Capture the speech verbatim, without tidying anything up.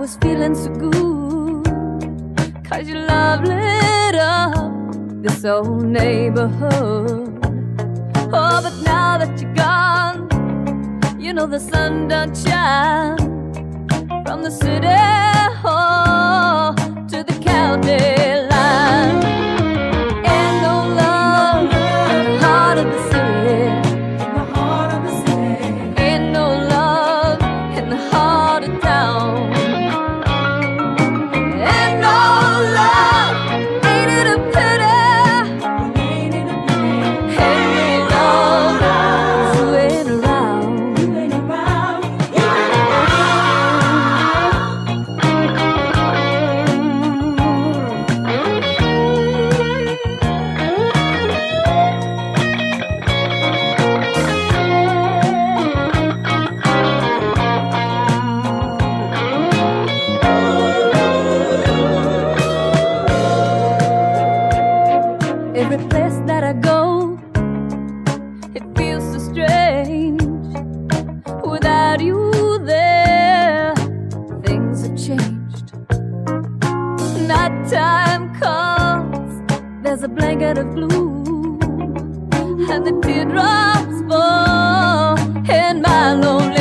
was feeling so good, 'cause your love lit up this old neighborhood. Oh, but now that you're gone, you know the sun don't shine from the city hall to the county line. Ain't no love in the heart of the city. In the heart of the city. Ain't no love in the heart of town. Ain't no love, ain't it a pity? Ain't it a pity? Ain't no love, you ain't around. You ain't around. You ain't Every place that I go, it feels so strange. Without you there, things have changed. Nighttime comes, there's a blanket of blue, and the teardrops fall in my lonely